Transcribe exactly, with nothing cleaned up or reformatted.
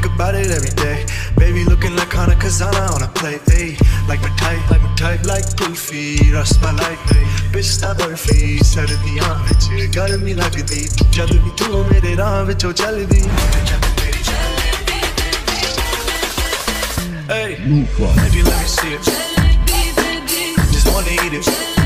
think about it every day. Baby looking like Hana Kazana on a plate, ayy. Like my type, like my type, like Kulfi, Ras Malai, bitch sta barfi, sardiyan vich garmi lagdi, jad bhi tu mere raah vich chaldi. Hey, maybe let me see it. Just wanna eat it.